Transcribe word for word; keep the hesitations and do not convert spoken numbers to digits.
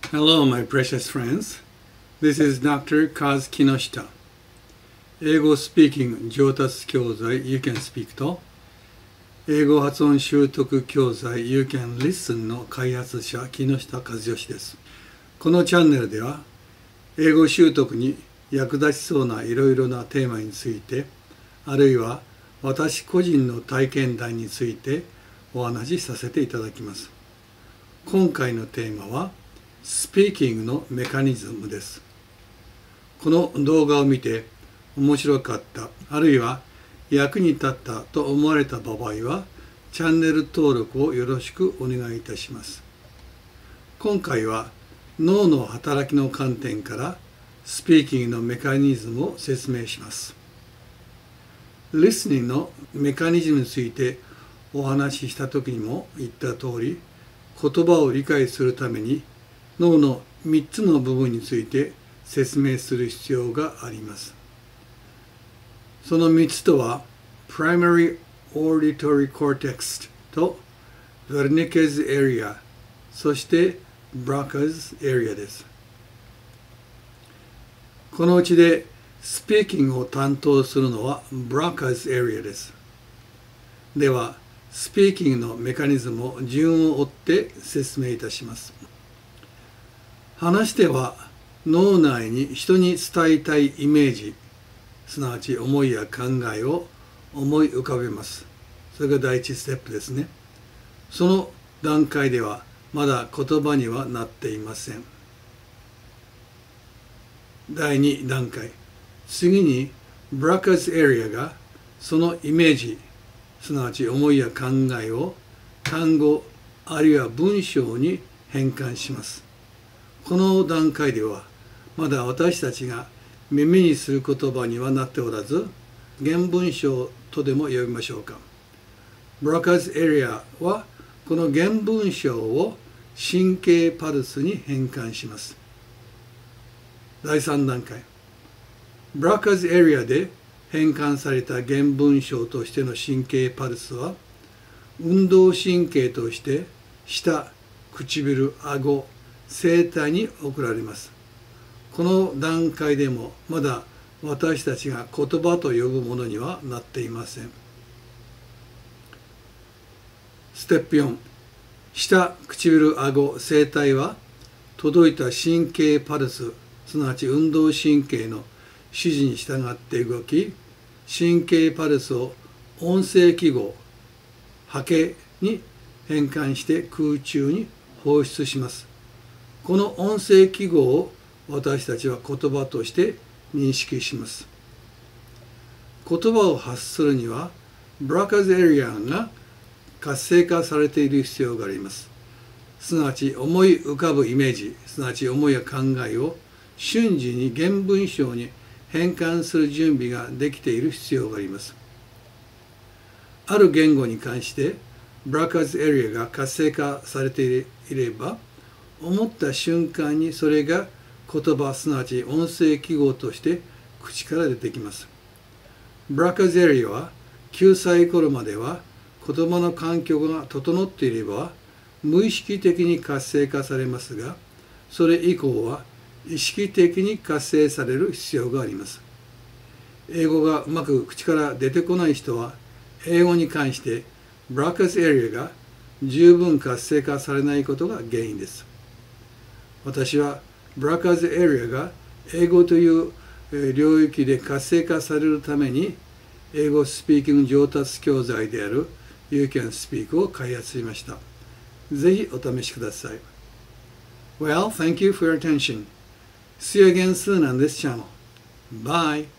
Hello, my precious friends. This is ドクター Kaz Kinoshita. 英語スピーキング上達教材 You Can Speak と英語発音習得教材 You Can Listen の開発者木下和義です。このチャンネルでは英語習得に役立ちそうないろいろなテーマについて、あるいは私個人の体験談についてお話しさせていただきます。今回のテーマはスピーキングのメカニズムです。この動画を見て面白かった、あるいは役に立ったと思われた場合は、チャンネル登録をよろしくお願いいたします。今回は脳の働きの観点からスピーキングのメカニズムを説明します。Listening のメカニズムについてお話しした時にも言った通り、言葉を理解するために脳のみっつの部分について説明する必要があります。そのみっつとは Primary Auditory Cortex と Wernicke's Area、 そして Broca's Area です。このうちでスピーキングを担当するのは Broca's Area です。ではスピーキングのメカニズムを順を追って説明いたします。話し手は脳内に人に伝えたいイメージ、すなわち思いや考えを思い浮かべます。それが第一ステップですね。その段階ではまだ言葉にはなっていません。第二段階、次にブラカスエリアがそのイメージ、すなわち思いや考えを単語あるいは文章に変換します。この段階ではまだ私たちが耳にする言葉にはなっておらず、原文章とでも呼びましょうか。ブラカスエリアはこの原文章を神経パルスに変換します。第三段階、ブラカスエリアで変換された原文章としての神経パルスは運動神経として舌、唇、顎、声帯に送られます。この段階でもまだ私たちが言葉と呼ぶものにはなっていません。ステップよん、舌、唇、顎、声帯は届いた神経パルス、すなわち運動神経の指示に従って動き、神経パルスを音声記号、波形に変換して空中に放出します。この音声記号を私たちは言葉として認識します。言葉を発するにはブラカスエリアが活性化されている必要があります。すなわち思い浮かぶイメージ、すなわち思いや考えを瞬時に原文章に変換する準備ができている必要があります。ある言語に関してブラカスエリアが活性化されていれば、思った瞬間にそれが言葉、すなわち音声記号として口から出てきます。ブラカスエリアはきゅうさい頃までは言葉の環境が整っていれば無意識的に活性化されますが、それ以降は意識的に活性される必要があります。英語がうまく口から出てこない人は、英語に関してブラカスエリアが十分活性化されないことが原因です。私はブラカスエリアが英語という領域で活性化されるために英語スピーキング上達教材である You Can Speak を開発しました。ぜひお試しください。Well, thank you for your attention. See you again soon on this channel. Bye.